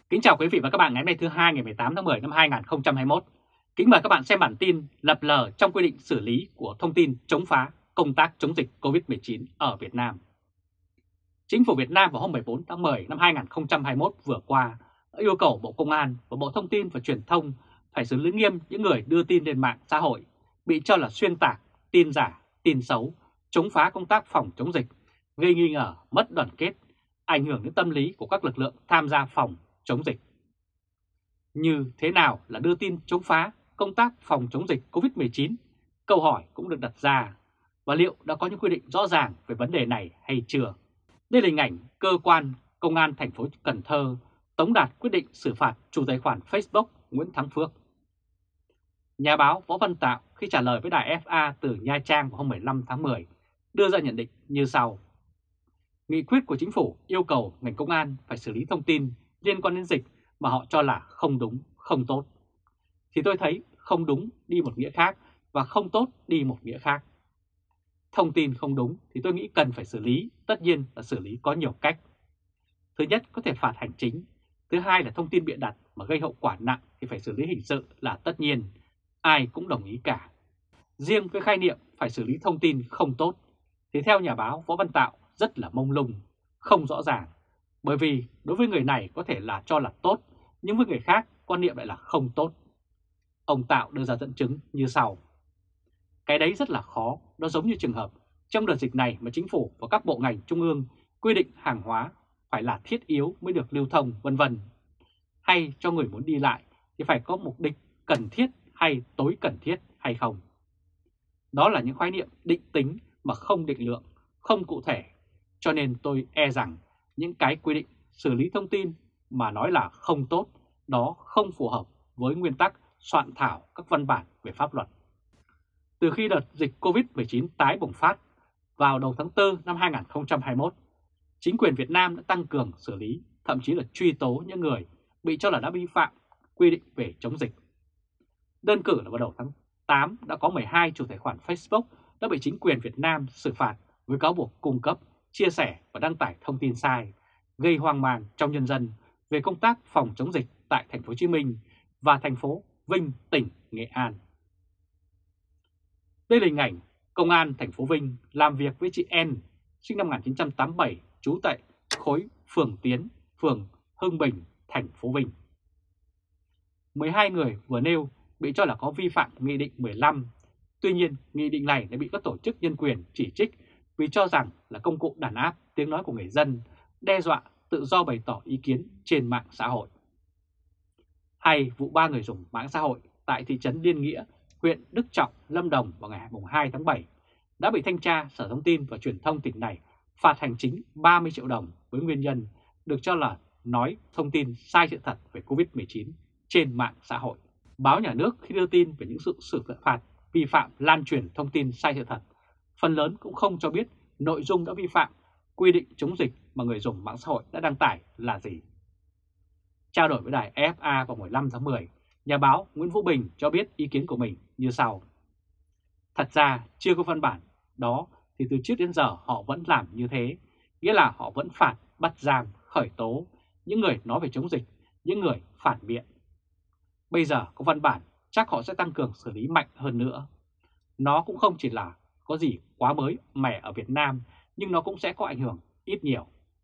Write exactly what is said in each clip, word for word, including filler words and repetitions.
Kính chào quý vị và các bạn ngày hôm nay thứ hai ngày mười tám tháng mười năm hai nghìn không trăm hai mươi mốt. Kính mời các bạn xem bản tin lập lờ trong quy định xử lý của thông tin chống phá công tác chống dịch Covid mười chín ở Việt Nam. Chính phủ Việt Nam vào hôm mười bốn tháng mười năm hai nghìn không trăm hai mươi mốt vừa qua đã yêu cầu Bộ Công an và Bộ Thông tin và Truyền thông phải xử lý nghiêm những người đưa tin lên mạng xã hội bị cho là xuyên tạc, tin giả, tin xấu, chống phá công tác phòng chống dịch, gây nghi ngờ, mất đoàn kết, ảnh hưởng đến tâm lý của các lực lượng tham gia phòng chống dịch. Như thế nào là đưa tin chống phá công tác phòng chống dịch Covid mười chín? Câu hỏi cũng được đặt ra, và liệu đã có những quy định rõ ràng về vấn đề này hay chưa? Đây là hình ảnh cơ quan công an thành phố Cần Thơ tống đạt quyết định xử phạt chủ tài khoản Facebook Nguyễn Thắng Phước. Nhà báo Võ Văn Tạo khi trả lời với đài ép a từ Nha Trang vào hôm mười lăm tháng mười đưa ra nhận định như sau. Nghị quyết của chính phủ yêu cầu ngành công an phải xử lý thông tin liên quan đến dịch mà họ cho là không đúng, không tốt. Thì tôi thấy không đúng đi một nghĩa khác và không tốt đi một nghĩa khác. Thông tin không đúng thì tôi nghĩ cần phải xử lý, tất nhiên là xử lý có nhiều cách. Thứ nhất có thể phạt hành chính, thứ hai là thông tin bịa đặt mà gây hậu quả nặng thì phải xử lý hình sự là tất nhiên, ai cũng đồng ý cả. Riêng với khái niệm phải xử lý thông tin không tốt thì theo nhà báo Võ Văn Tạo rất là mông lung, không rõ ràng. Bởi vì đối với người này có thể là cho là tốt, nhưng với người khác quan niệm lại là không tốt. Ông Tạo đưa ra dẫn chứng như sau. Cái đấy rất là khó, nó giống như trường hợp trong đợt dịch này mà chính phủ và các bộ ngành trung ương quy định hàng hóa phải là thiết yếu mới được lưu thông vân vân. Hay cho người muốn đi lại thì phải có mục đích cần thiết hay tối cần thiết hay không. Đó là những khái niệm định tính mà không định lượng, không cụ thể. Cho nên tôi e rằng những cái quy định xử lý thông tin mà nói là không tốt, đó không phù hợp với nguyên tắc soạn thảo các văn bản về pháp luật. Từ khi đợt dịch Covid mười chín tái bùng phát vào đầu tháng tư năm hai nghìn không trăm hai mươi mốt, chính quyền Việt Nam đã tăng cường xử lý, thậm chí là truy tố những người bị cho là đã vi phạm quy định về chống dịch. Đơn cử là vào đầu tháng tám đã có mười hai chủ tài khoản Facebook đã bị chính quyền Việt Nam xử phạt với cáo buộc cung cấp, chia sẻ và đăng tải thông tin sai, gây hoang mang trong nhân dân về công tác phòng chống dịch tại thành phố Hồ Chí Minh và thành phố Vinh, tỉnh Nghệ An. Đây là hình ảnh công an thành phố Vinh làm việc với chị N, sinh năm một nghìn chín trăm tám mươi bảy, trú tại khối Phường Tiến, phường Hưng Bình, thành phố Vinh. mười hai người vừa nêu bị cho là có vi phạm Nghị định mười lăm. Tuy nhiên, nghị định này đã bị các tổ chức nhân quyền chỉ trích vì cho rằng là công cụ đàn áp tiếng nói của người dân, đe dọa tự do bày tỏ ý kiến trên mạng xã hội. Hay vụ ba người dùng mạng xã hội tại thị trấn Liên Nghĩa, huyện Đức Trọng, Lâm Đồng vào ngày hai tháng bảy đã bị thanh tra Sở Thông tin và Truyền thông tỉnh này phạt hành chính ba mươi triệu đồng với nguyên nhân được cho là nói thông tin sai sự thật về Covid mười chín trên mạng xã hội. Báo Nhà nước khi đưa tin về những sự xử phạt vi phạm lan truyền thông tin sai sự thật, phần lớn cũng không cho biết nội dung đã vi phạm quy định chống dịch mà người dùng mạng xã hội đã đăng tải là gì. Trao đổi với đài ép a vào mười lăm tháng mười, nhà báo Nguyễn Vũ Bình cho biết ý kiến của mình như sau. Thật ra chưa có văn bản đó thì từ trước đến giờ họ vẫn làm như thế, nghĩa là họ vẫn phạt, bắt giam, khởi tố những người nói về chống dịch, những người phản biện. Bây giờ có văn bản chắc họ sẽ tăng cường xử lý mạnh hơn nữa. Nó cũng không chỉ là có gì quá mới mẻ ở Việt Nam, nhưng nó cũng sẽ có ảnh hưởng ít nhiều.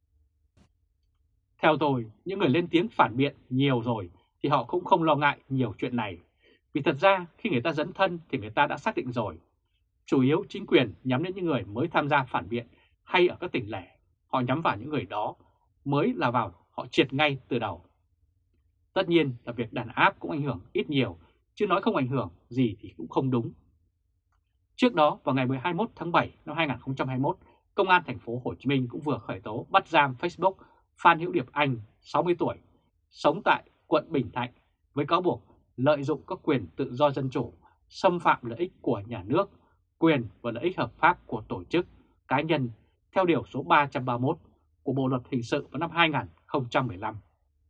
Theo tôi, những người lên tiếng phản biện nhiều rồi thì họ cũng không lo ngại nhiều chuyện này. Vì thật ra khi người ta dấn thân thì người ta đã xác định rồi. Chủ yếu chính quyền nhắm đến những người mới tham gia phản biện hay ở các tỉnh lẻ. Họ nhắm vào những người đó mới là vào họ triệt ngay từ đầu. Tất nhiên là việc đàn áp cũng ảnh hưởng ít nhiều, chứ nói không ảnh hưởng gì thì cũng không đúng. Trước đó vào ngày hai mươi mốt tháng bảy năm hai nghìn không trăm hai mươi mốt, Công an thành phố Hồ Chí Minh cũng vừa khởi tố bắt giam Facebook Phan Hữu Điệp Anh, sáu mươi tuổi, sống tại quận Bình Thạnh với cáo buộc lợi dụng các quyền tự do dân chủ, xâm phạm lợi ích của nhà nước, quyền và lợi ích hợp pháp của tổ chức, cá nhân theo điều số ba trăm ba mươi mốt của Bộ luật hình sự vào năm hai nghìn không trăm mười lăm.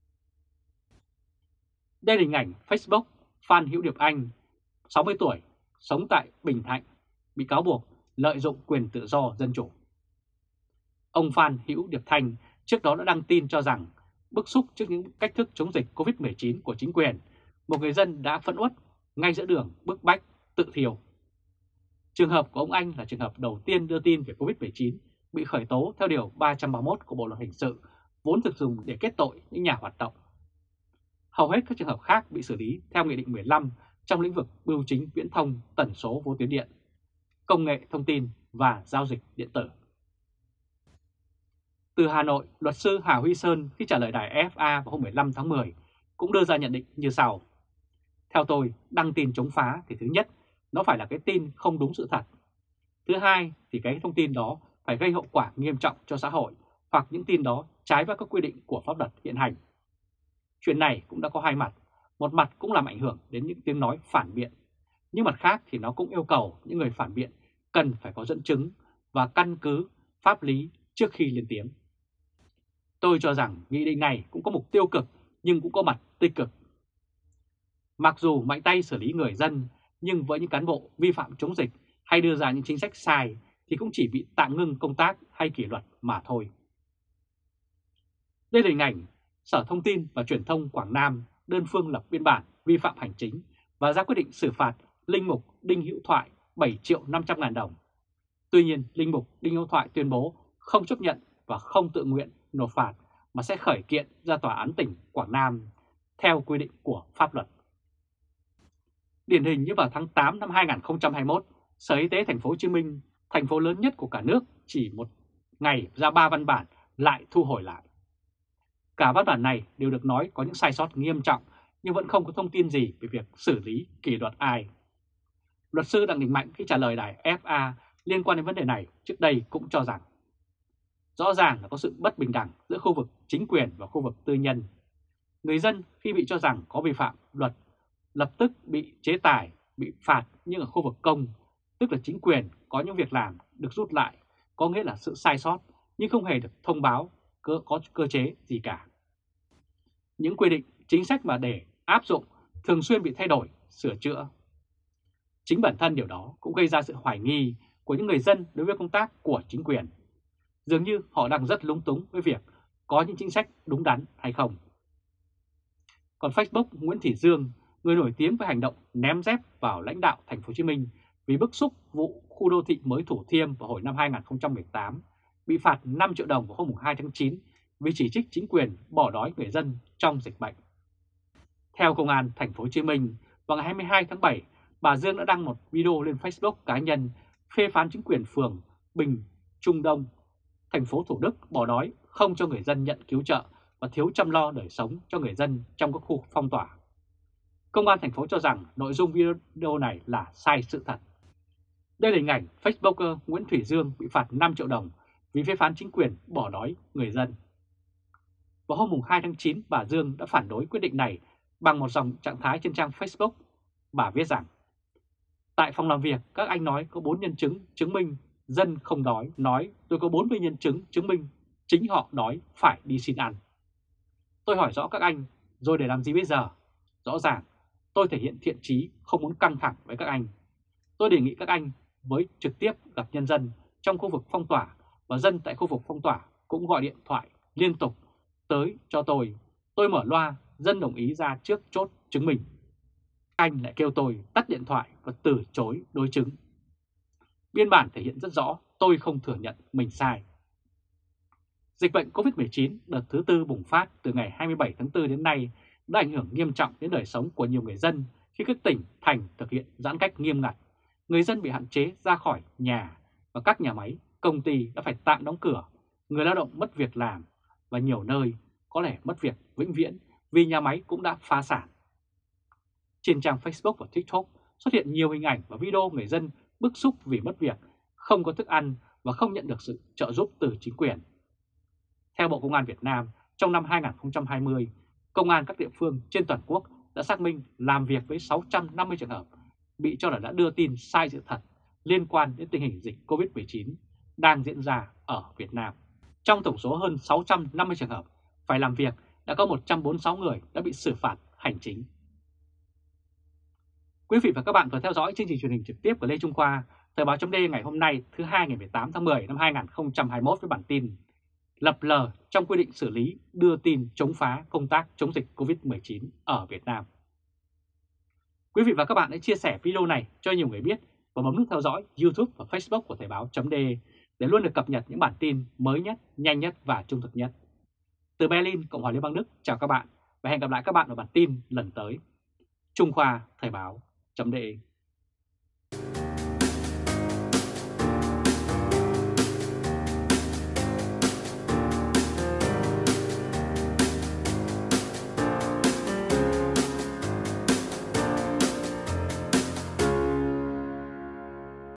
Đây là hình ảnh Facebook Phan Hữu Điệp Anh, sáu mươi tuổi, sống tại Bình Thạnh, bị cáo buộc lợi dụng quyền tự do dân chủ. Ông Phan Hữu Điệp Thanh trước đó đã đăng tin cho rằng bức xúc trước những cách thức chống dịch Covid mười chín của chính quyền, một người dân đã phẫn uất ngay giữa đường bức bách tự thiêu. Trường hợp của ông Anh là trường hợp đầu tiên đưa tin về Covid mười chín bị khởi tố theo Điều ba trăm ba mươi mốt của Bộ Luật Hình sự, vốn được dùng để kết tội những nhà hoạt động. Hầu hết các trường hợp khác bị xử lý theo Nghị định mười lăm trong lĩnh vực bưu chính viễn thông, tần số vô tuyến điện, công nghệ thông tin và giao dịch điện tử. Từ Hà Nội, luật sư Hà Huy Sơn khi trả lời đài ép a vào hôm mười lăm tháng mười cũng đưa ra nhận định như sau. Theo tôi, đăng tin chống phá thì thứ nhất, nó phải là cái tin không đúng sự thật. Thứ hai thì cái thông tin đó phải gây hậu quả nghiêm trọng cho xã hội hoặc những tin đó trái với các quy định của pháp luật hiện hành. Chuyện này cũng đã có hai mặt, một mặt cũng làm ảnh hưởng đến những tiếng nói phản biện, nhưng mặt khác thì nó cũng yêu cầu những người phản biện cần phải có dẫn chứng và căn cứ pháp lý trước khi lên tiếng. Tôi cho rằng nghị định này cũng có mục tiêu cực nhưng cũng có mặt tích cực. Mặc dù mạnh tay xử lý người dân, nhưng với những cán bộ vi phạm chống dịch hay đưa ra những chính sách sai thì cũng chỉ bị tạm ngưng công tác hay kỷ luật mà thôi. Đây là hình ảnh Sở Thông tin và Truyền thông Quảng Nam đơn phương lập biên bản vi phạm hành chính và ra quyết định xử phạt linh mục Đinh Hữu Thoại bảy triệu năm trăm ngàn đồng. Tuy nhiên, linh mục Đinh Hữu Thoại tuyên bố không chấp nhận và không tự nguyện nộp phạt mà sẽ khởi kiện ra Tòa án tỉnh Quảng Nam theo quy định của pháp luật. Điển hình như vào tháng tám năm hai nghìn không trăm hai mươi mốt, Sở Y tế Thành phố Hồ Chí Minh, thành phố lớn nhất của cả nước, chỉ một ngày ra ba văn bản lại thu hồi lại. Cả văn bản này đều được nói có những sai sót nghiêm trọng nhưng vẫn không có thông tin gì về việc xử lý kỷ luật ai. Luật sư Đặng Đình Mạnh khi trả lời đài ép a liên quan đến vấn đề này trước đây cũng cho rằng rõ ràng là có sự bất bình đẳng giữa khu vực chính quyền và khu vực tư nhân. Người dân khi bị cho rằng có vi phạm luật lập tức bị chế tài, bị phạt, nhưng ở khu vực công, tức là chính quyền có những việc làm được rút lại, có nghĩa là sự sai sót nhưng không hề được thông báo cơ, có cơ chế gì cả. Những quy định, chính sách mà để áp dụng thường xuyên bị thay đổi, sửa chữa. Chính bản thân điều đó cũng gây ra sự hoài nghi của những người dân đối với công tác của chính quyền. Dường như họ đang rất lúng túng với việc có những chính sách đúng đắn hay không. Còn Facebook Nguyễn Thị Dương, người nổi tiếng với hành động ném dép vào lãnh đạo Thành phố Hồ Chí Minh vì bức xúc vụ khu đô thị mới Thủ Thiêm vào hồi năm hai nghìn không trăm mười tám, bị phạt năm triệu đồng vào hôm hai tháng chín vì chỉ trích chính quyền bỏ đói người dân trong dịch bệnh. Theo Công an Thành phố Hồ Chí Minh, vào ngày hai mươi hai tháng bảy, bà Dương đã đăng một video lên Facebook cá nhân phê phán chính quyền phường Bình Trung Đông, thành phố Thủ Đức bỏ đói, không cho người dân nhận cứu trợ và thiếu chăm lo đời sống cho người dân trong các khu phong tỏa. Công an thành phố cho rằng nội dung video này là sai sự thật. Đây là hình ảnh Facebooker Nguyễn Thủy Dương bị phạt năm triệu đồng vì phê phán chính quyền bỏ đói người dân. Vào hôm hai tháng chín, bà Dương đã phản đối quyết định này bằng một dòng trạng thái trên trang Facebook. Bà viết rằng, tại phòng làm việc các anh nói có bốn nhân chứng chứng minh dân không đói, nói tôi có bốn mươi nhân chứng chứng minh chính họ đói phải đi xin ăn. Tôi hỏi rõ các anh, rồi để làm gì bây giờ? Rõ ràng, tôi thể hiện thiện chí không muốn căng thẳng với các anh. Tôi đề nghị các anh với trực tiếp gặp nhân dân trong khu vực phong tỏa và dân tại khu vực phong tỏa cũng gọi điện thoại liên tục tới cho tôi. Tôi mở loa, dân đồng ý ra trước chốt chứng minh. Anh lại kêu tôi tắt điện thoại và từ chối đối chứng. Biên bản thể hiện rất rõ tôi không thừa nhận mình sai. Dịch bệnh Covid mười chín đợt thứ tư bùng phát từ ngày hai mươi bảy tháng tư đến nay đã ảnh hưởng nghiêm trọng đến đời sống của nhiều người dân khi các tỉnh, thành thực hiện giãn cách nghiêm ngặt. Người dân bị hạn chế ra khỏi nhà và các nhà máy, công ty đã phải tạm đóng cửa, người lao động mất việc làm và nhiều nơi có lẽ mất việc vĩnh viễn vì nhà máy cũng đã phá sản. Trên trang Facebook và TikTok xuất hiện nhiều hình ảnh và video người dân bức xúc vì mất việc, không có thức ăn và không nhận được sự trợ giúp từ chính quyền. Theo Bộ Công an Việt Nam, trong năm hai nghìn không trăm hai mươi, Công an các địa phương trên toàn quốc đã xác minh làm việc với sáu trăm năm mươi trường hợp bị cho là đã đưa tin sai sự thật liên quan đến tình hình dịch Covid mười chín đang diễn ra ở Việt Nam. Trong tổng số hơn sáu trăm năm mươi trường hợp phải làm việc, đã có một trăm bốn mươi sáu người đã bị xử phạt hành chính. Quý vị và các bạn vừa theo dõi chương trình truyền hình trực tiếp của Lê Trung Khoa, Thời báo chấm D ngày hôm nay thứ hai ngày mười tám tháng mười năm hai nghìn không trăm hai mươi mốt với bản tin lập lờ trong quy định xử lý đưa tin chống phá công tác chống dịch Covid mười chín ở Việt Nam. Quý vị và các bạn hãy chia sẻ video này cho nhiều người biết và bấm nút theo dõi YouTube và Facebook của Thời báo.de để luôn được cập nhật những bản tin mới nhất, nhanh nhất và trung thực nhất. Từ Berlin, Cộng hòa Liên bang Đức, chào các bạn và hẹn gặp lại các bạn ở bản tin lần tới. Trung Khoa Thời báo.de